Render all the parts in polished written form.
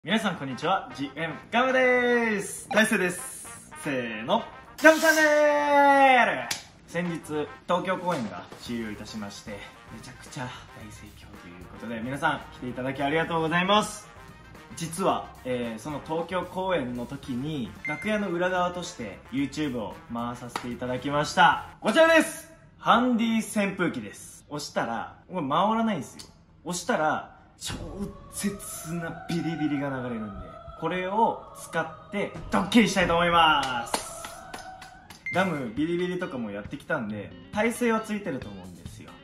皆さんこんにちは、GM ガムです。大勢です。せーの、ガムチャンネル。先日東京公演が終了いたしまして、めちゃくちゃ大盛況ということで、皆さん来ていただきありがとうございます。実は、その東京公演の時に楽屋の裏側として YouTube を回させていただきました。こちらです。ハンディ扇風機です。押したらこれ回らないんですよ。押したら超絶なビリビリが流れるんで、これを使ってドッキリしたいと思います。ガムビリビリとかもやってきたんで耐性はついてると思うんですよ。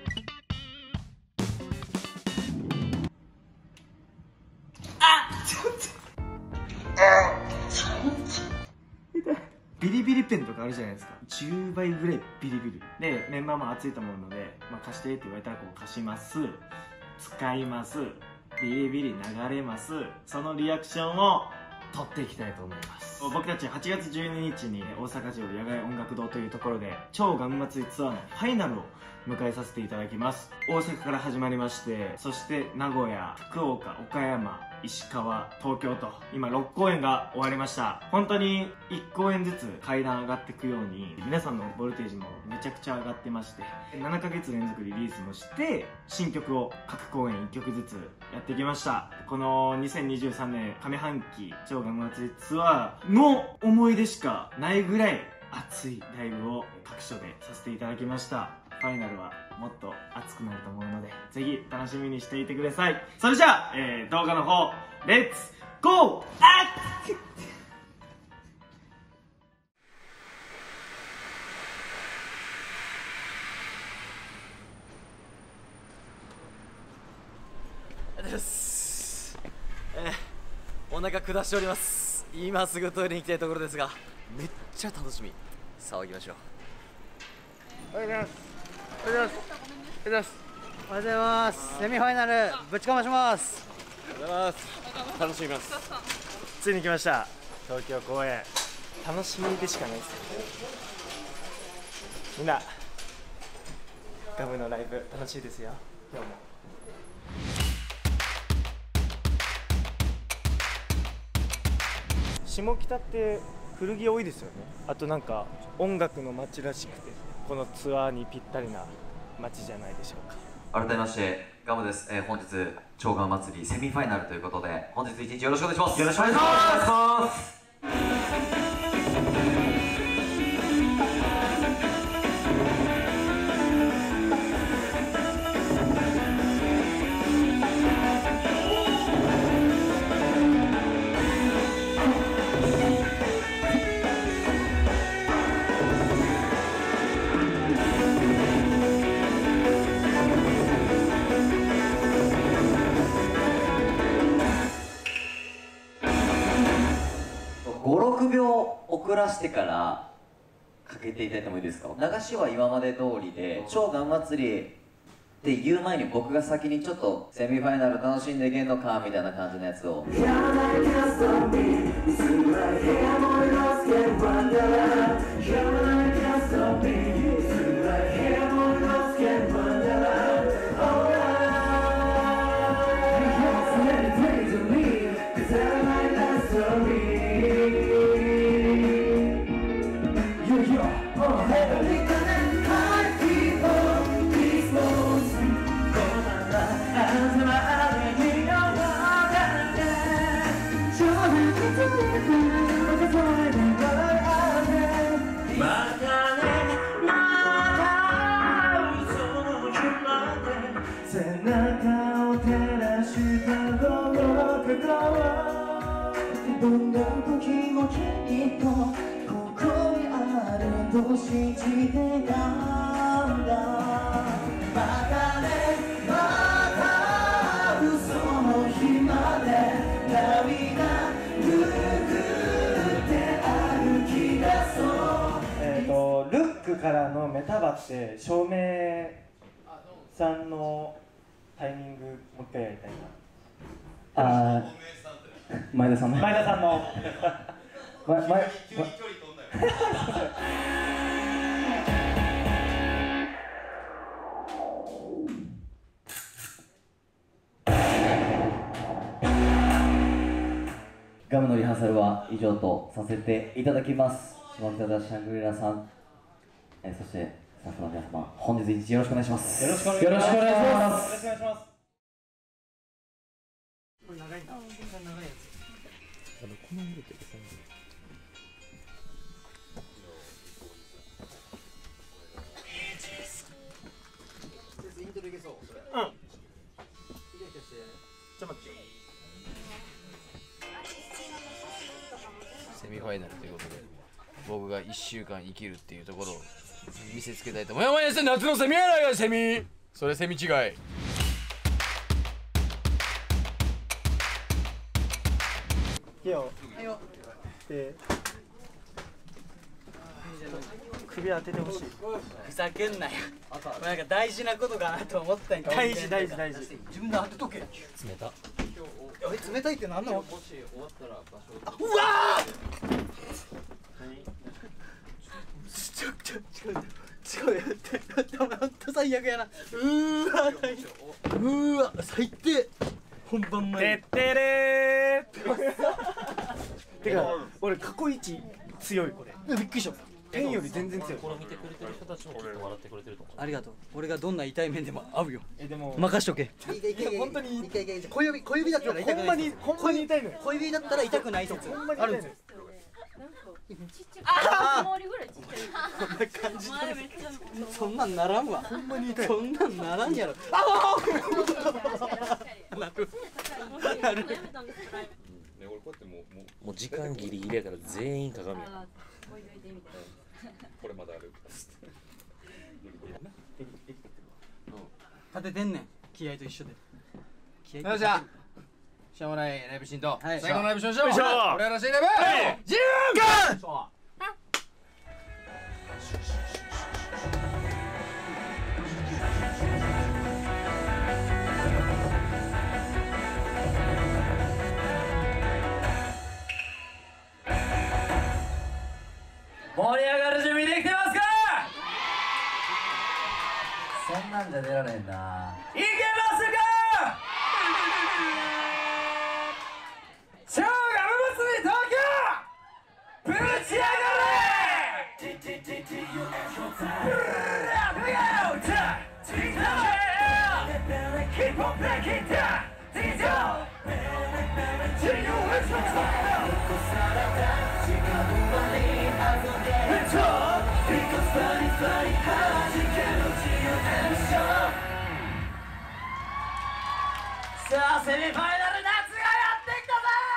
ビリビリペンとかあるじゃないですか。10倍ぐらいビリビリで、メンバーも熱いと思うので、貸してって言われたらこう貸します、使います、ビリビリ流れます。そのリアクションを撮っていきたいと思います。僕たち8月12日に大阪城野外音楽堂というところで超ガム祭りツアーのファイナルを迎えさせていただきます。大阪から始まりまして、そして名古屋、福岡、岡山、石川、東京と今6公演が終わりました。本当に1公演ずつ階段上がっていくように皆さんのボルテージもめちゃくちゃ上がってまして、7ヶ月連続リリースもして新曲を各公演1曲ずつやってきました。この2023年上半期超ガム祭りツアーの思い出しかないぐらい熱いライブを各所でさせていただきました。ファイナルはもっと熱くなると思うので、ぜひ楽しみにしていてください。それじゃあ、動画の方レッツゴー。 お腹下しております。今すぐトイレに行きたいところですが、めっちゃ楽しみ。さあ行きましょう。 おはようございます。おはようございます。おはようございます。セミファイナルぶちかまします。 おはようございます。楽しみます。 ついに来ました、東京公演。楽しみでしかないですよ。みんなガムのライブ楽しいですよ。今日も下北って古着多いですよね。あとなんか音楽の街らしくて、このツアーにぴったりな街じゃないでしょうか。 改めましてガムです。本日超ガム祭りセミファイナルということで、本日一日よろしくお願いします。よろしくお願いします。5、6秒遅らせてからかけていただいてもいいですか。流しは今まで通りで、超ガン祭りって言う前に僕が先にちょっとセミファイナル楽しんでいけんのかみたいな感じのやつを。 どんな時もきっとここにあると信じてたんだ。またね、また嘘の日まで涙拭って歩き出そう。 ルックからのメタバって照明さんのタイミングもう一回やりたいな。 前田さんの。 ガムのリハーサルは以上とさせていただきます。下北沢シャングリラさん、そしてスタッフの皆様、本日一日よろしくお願いします。よろしくお願いします。 よろしくお願いします。 これ長いんだ。長いやつ。 この色ってイントロいけそう。それ。 うん。 いけいけして。 ちょっと待って。 セミファイナルということで、僕が1週間生きるっていうところを見せつけたいと思います。お前夏のセミやないか、セミ。それセミ違い。 手をで首当ててほしい。 ふざけんなよ。なんか大事なことかなと思ったんや。 大事。自分で当てとけ。 冷た。 冷たいってなんなの？うわ違うやってほんと最悪やな。うわ最低。本番前てってれーてか俺過去一強いこれ。 びっくりした。 天より全然強い。 これを見てくれてる人たちもきっと笑ってくれてると思う。 ありがとう。俺がどんな痛い目でも合うよ。 でも任しとけ。 本当に小指だったら痛くない。 ほんまに痛いのよ。 小指だったら痛くない説ほんまに痛いのよ。 こんな感じでそんなんならんわ。 ほんまに痛い。 そんなんならんやろ。なる。 もう時間ギリギリやから全員鏡や。これまだある。 立ててんねん。気合と一緒で。 よっしゃ。しょうもないライブシーンとはい最後のライブしましょう。 よいしょ俺らしいライブ。ジューンガン。 盛り上がる準備できてますか？そんなんじゃ出られんな。いけますか？超ガム祭り東京ぶち上がさあセミファイナル夏がやってきた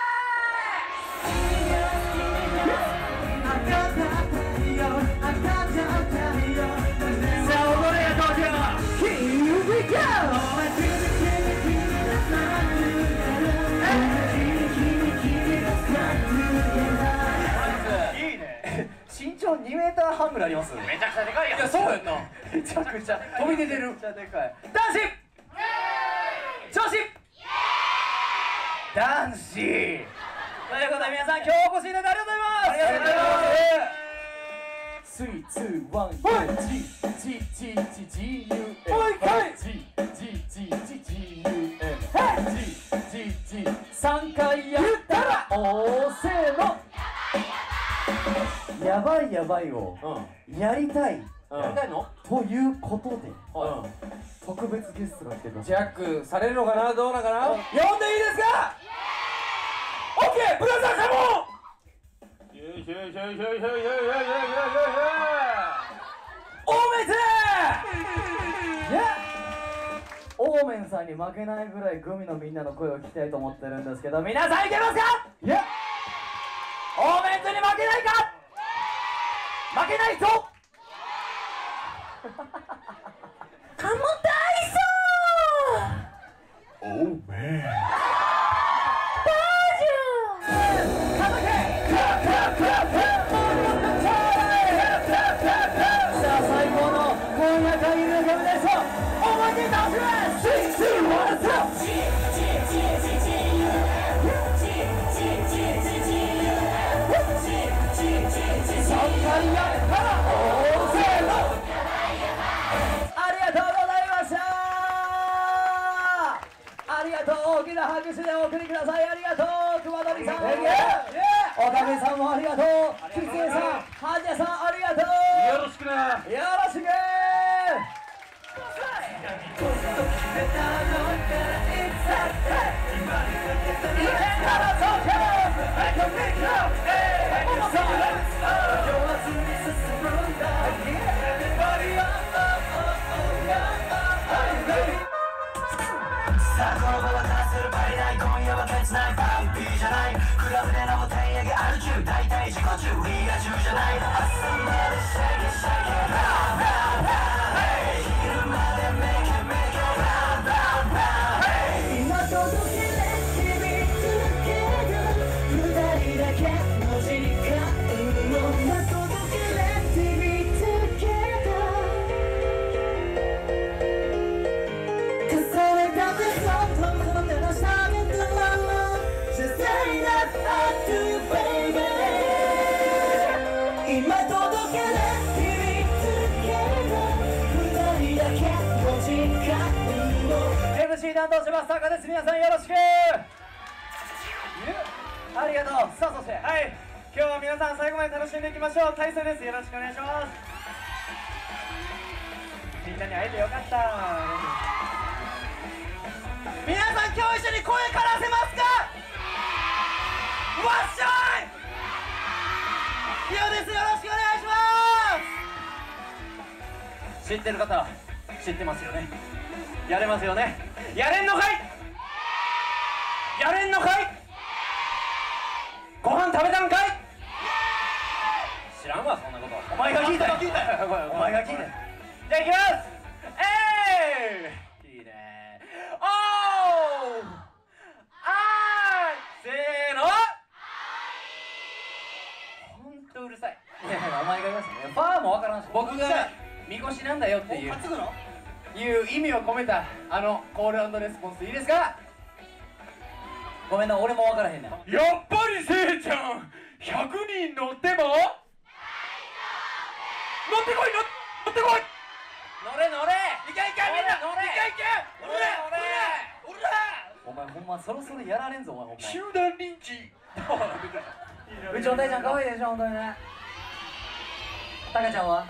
ぜ。さあ踊れよ東京 Here we go。 いいね。身長2メーター半ぐらいあります。めちゃくちゃでかいよ。いやそうやんな。めちゃくちゃ飛び出てる。めちゃくちゃでかい。男子女子男子ということで皆さん今日お越しいただいてありがとうございます。3、2、1、3回やったらおーせーのやばいやばいをやりたいのということで特別ゲストが来てください。 ジャックされるのかな、どうなのかな。呼んでいいですか。オッケー、ブラザーカモン。オーメンズ。 オーメンさんに負けないぐらいグミのみんなの声を聞きたいと思ってるんですけど、皆さんいけますか。いやオーメンズに負けないか。負けないとカモ体操。オーメンバージョンかまけさあ最高の今夜限りの曲です。思い出倒します。3回やったら大勢のありがとうございました。ありがとう沖縄おかげさんもありがとう。キツネさん、ハジャさんありがとう。 よろしくな。 よろしく。さあこの場は出せる場合ない。今夜は別ないバンピーじゃない。クラブで飲む店焼きある中、大体自己中リア充じゃない。朝までシャキシャキランランラン、昼までメキメキランランラン、今届けれ君続ける二人だけの時間を今届けれ君続ける重ねた手そっとこの手の下でドラマJust say that I do baby 今届けれ君続ける二人だけの時間を MC 担当しますタカです。皆さんよろしくありがとう。さあそしてはい今日は皆さん最後まで楽しんでいきましょう。大勢です。よろしくお願いします。みんなに会えてよかった。皆さん今日一緒に声からせますか。わっしょいヒヨです。よろしくお願いします。知ってる方は知ってますよね。やれますよね。やれんのかい。やれんのかい。ご飯食べたんかい。知らんわそんなこと。お前が聞いたよ。お前が聞いたよ。じゃあいきます。いいね。おーあーせーの。ほんとうるさい。 いやいやお前が言いましたね。ファーもわからんし、 僕がみこしなんだよっていう意味を込めたコール&レスポンスいいですか。 ごめんな、俺もわからへんねん。 やっぱりせいちゃん100人乗っても乗ってこい乗ってこい。乗れ乗れ。いけいけみんな乗れ。いけいけ。乗れ乗れ。 お前ほんまそろそろやられんぞお前ほんま。 集団リンチ。 うちの大ちゃん可愛いでしょ本当にね。タカちゃんは？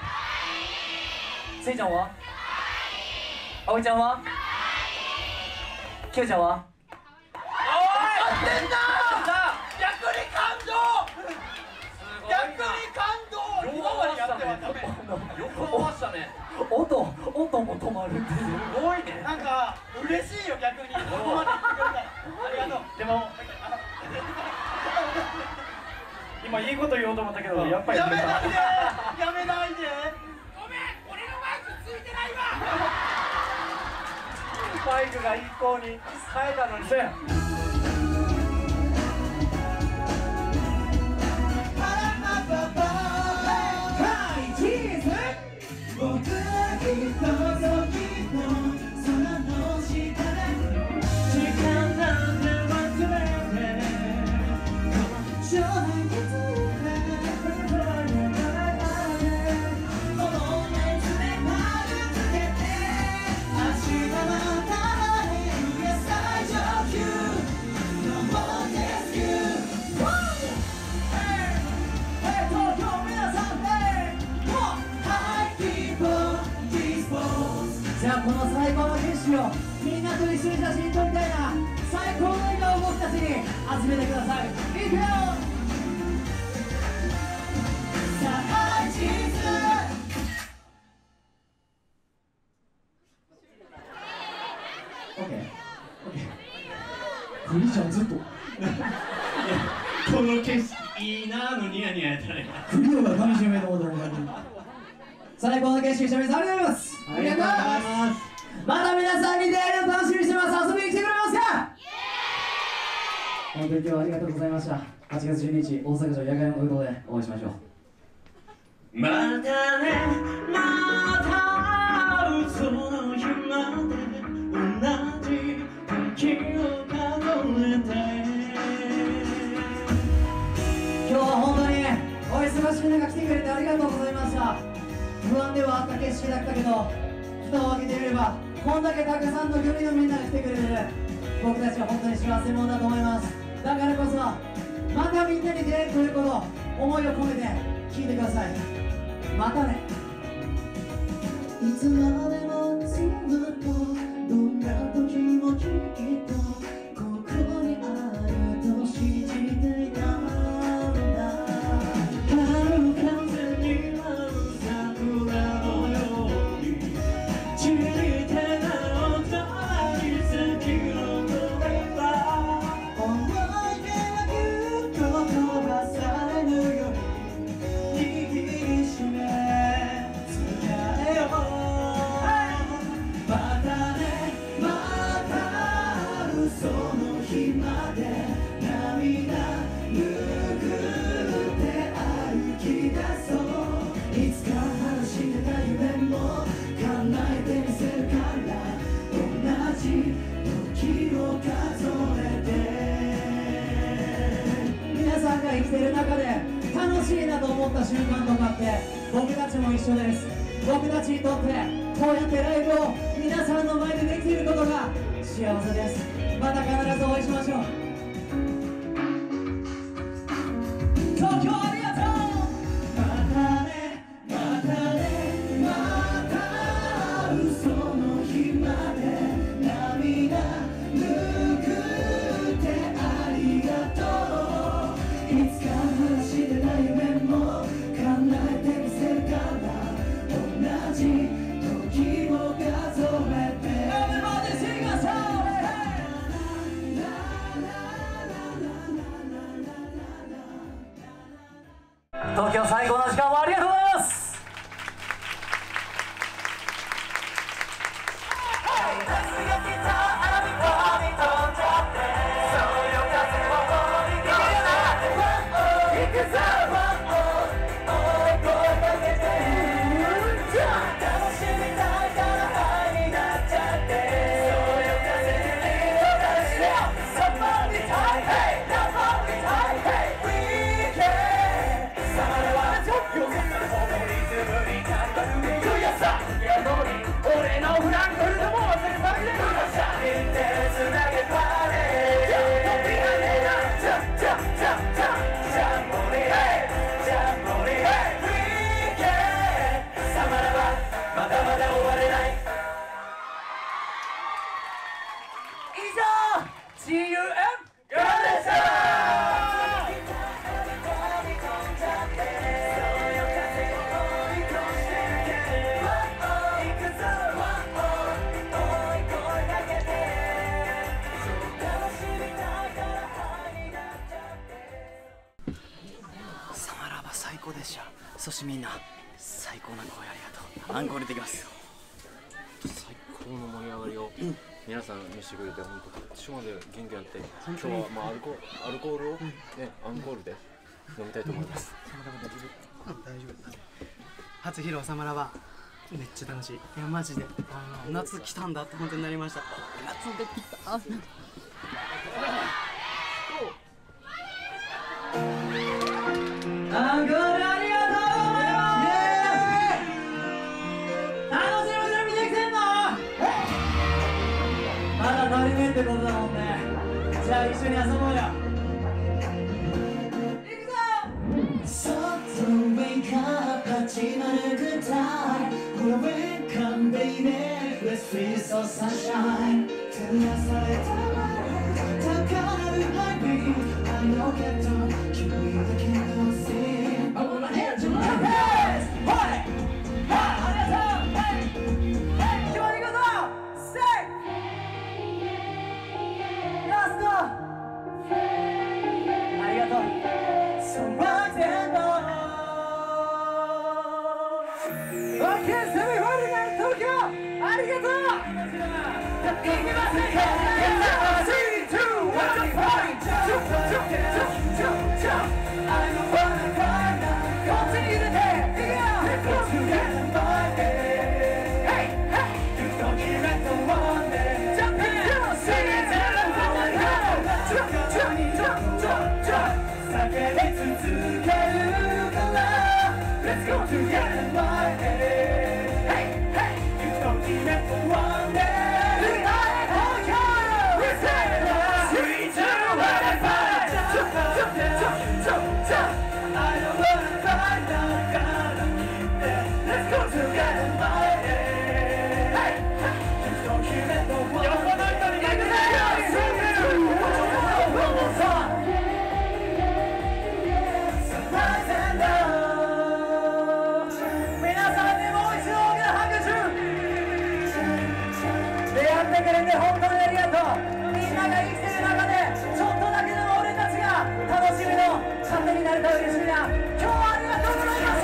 せいちゃんは？あおいちゃんは？キヨちゃんは？ 合ってんな。逆に感動。逆に感動。今までやってはダメ。横回したね。 音も止まるっていう。 すごいね。なんか嬉しいよ逆に。ここまで言ってくれたらありがとう。でも今いいこと言おうと思ったけどやっぱりやめないで。やめないで。ごめん俺のマイクついてないわ。マイクが一向に変えたのにせや。僕はきっときっと空の下で時間なんて忘れて将来についてこの熱で丸つけて明日はたまに最上級のモテスキュー。東京皆さんじゃあこの最高の景色をみんなと一緒に写真撮りたいな。最高の笑顔を僕たちに集めてください。いくよ。さあチーズクリちゃんずっとこの景色いいなのニヤニヤやったね。クリオが噛み締めのことも最高の景色、皆さんありがとうございます。ありがとうございます。また皆さんに出会いを楽しみにしてます。遊びに来てくれますか。本当に今日はありがとうございました。8月12日大阪城野外の運動でお会いしましょう。またねまたその日まで同じ時を数えて。今日は本当にお忙しい中来てくれてありがとうございました。不安ではあった景色だったけど蓋を開けてみればこんだけたくさんの距離のみんなが来てくれてる。僕たちは本当に幸せ者だと思います。 だからこそまたみんなに出会えるということを思いを込めて聴いてください。またね。いつまでもずっとどんな時もきっとここにあると信じていたんだ。春風に舞う桜のように散りてなお大好きの声は思い出はぎゅっと飛ばされぬように握りしめ伝えよう。またねまたその日まで涙拭って歩き出そう。いつか話してた夢も叶えてみせるから同じ時を数えて。皆さんが生きてる中で楽しいなと思った瞬間とかって僕たちも一緒です。僕たちにとってこうやってライブを皆さんの前でできていることが幸せです。また必ずお会いしましょう。東京ありがとう。またねまたねまたその日まで涙拭ってありがとう。いつか話してた夢も叶えてみせるから同じ時を数えて。Everybody sing a song! 東京最高の時間をありがとうございます。最高でした。そしてみんな最高な声ありがとう。アンコールできます。 最高の盛り上がりを皆さん見せてくれて本当こっちまで元気あって今日はまあアルコールをねアンコールで飲みたいと思います。 大丈夫。初披露サマラバめっちゃ楽しい。いやマジで夏来たんだって本当になりました。夏できた。 アンコールありがとう。楽しみに見てきてんの？まだ足りねえってことだもんね。じゃあ一緒に遊ぼうよ。行くぞ。そっとウェイクアップ始まるグッタイ。ほらウェイカムベイベー Let's feel so sunshine。照らされた高鳴るハイビーム。I know that don't君だけのせい。I wanna hear you like this。はい。ありがとう。はい。はい。決まり事。Say。ラスト。ありがとう。So right and on。OK、セミファイナル東京。ありがとう。行きませんか。3、2、1、point。I don't wanna cry now. Continue to dance. Let's go together, my day. Hey, hey. You don't give it the one day. Jump in, sing it, tell them how I go. Jump, jump, jump, jump, jump. 叫び続けるから Let's go together, my day. Hey, hey. You don't give it the one day. Tonight, oh yeah. We say it. 3, 2, 1, and 5. れた嬉しいな。今日はありがとうございました。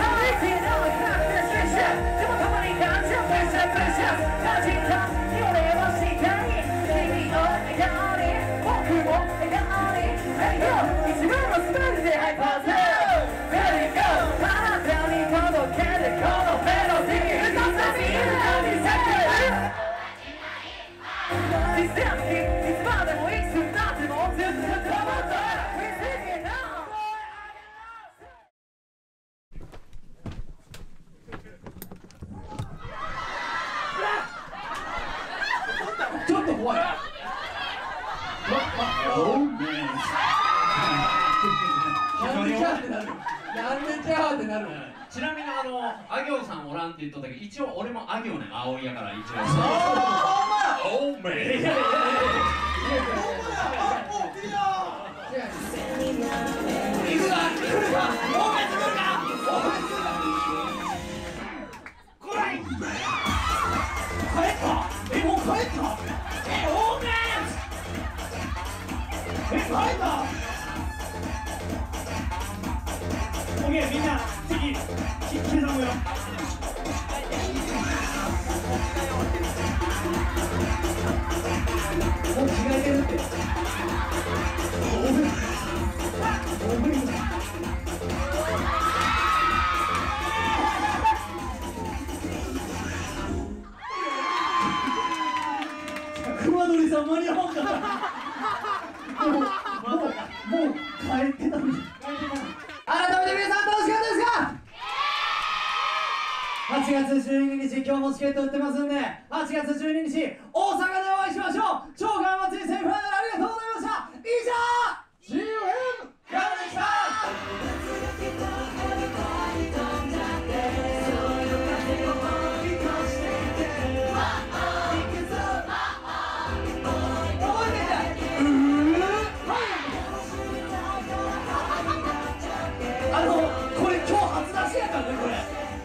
でもたまに感じるプレッシャー感じた俺はしたい君を笑顔に僕も笑顔に一番のスタイルでハイパーセルレディーゴーあなたに届けるこのメロディー歌ってみるのにさディステンスいつまでもいつなってもずっと止まったちょっと怖い。なんでキャーってなる。なんでキャーってなる。 ちなみにあ行さんおらんって言っとったけど、一応俺もあ行ねん、葵やから一応。おーめい。 みんな次刻むよ。もう着替えてるって。熊取さん間に合わんかった。もう帰ってたのに。改めて皆さん楽しかったですか？8月12日今日もチケット売ってますんで、8月12日大阪でお会いしましょう。超頑張ってセミファイナルありがとうございました。以上 GM ガムでした。これ今日初出しやからねこれ。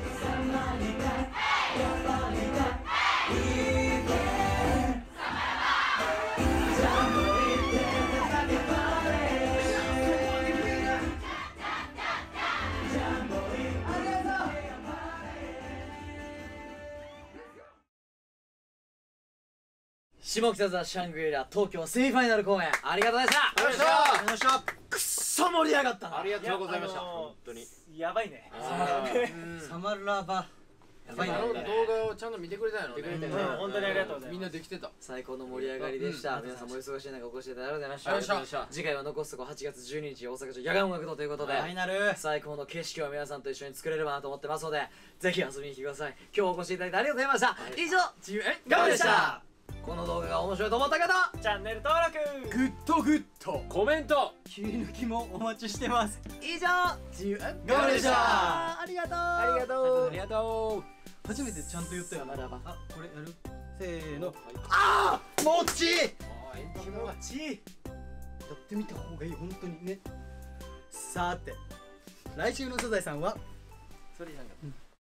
下北沢シャングリラ東京セミファイナル公演ありがとうございました。 よっしゃくっそ盛り上がったな。 ありがとうございました。本当に。 やばいね。 サマラバやばいな。 動画をちゃんと見てくれたんやろね。 本当にありがとうございます。 みんなできてた。 最高の盛り上がりでした。皆さんもお忙しい中お越しいただきありがとうございました。次回は残すとこ8月12日大阪城野外音楽堂ということで最高の景色を皆さんと一緒に作れればなと思ってますのでぜひ遊びに来てください。今日お越しいただいてありがとうございました。以上GMガムでした。この動画が面白いと思った方チャンネル登録グッドコメント切り抜きもお待ちしてます。以上GM ガムでした。 ありがとうありがとう。ありがとう。初めてちゃんと言ったよな。あ、これやるせーの。 ああ、もち。 もち。やってみた方がいい本当にね。さて、来週のサザエさんは。それなんか。